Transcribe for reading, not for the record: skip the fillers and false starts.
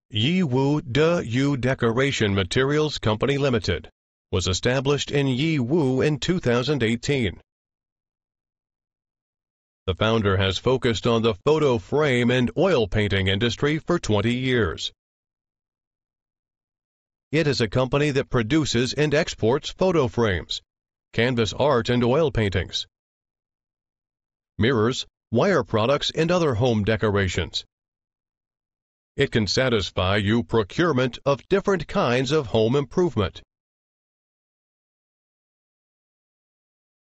Yiwu De Decoration Materials Company Limited was established in Yiwu in 2018. The founder has focused on the photo frame and oil painting industry for 20 years. It is a company that produces and exports photo frames, canvas art and oil paintings, mirrors, wire products, and other home decorations. It can satisfy your procurement of different kinds of home improvement,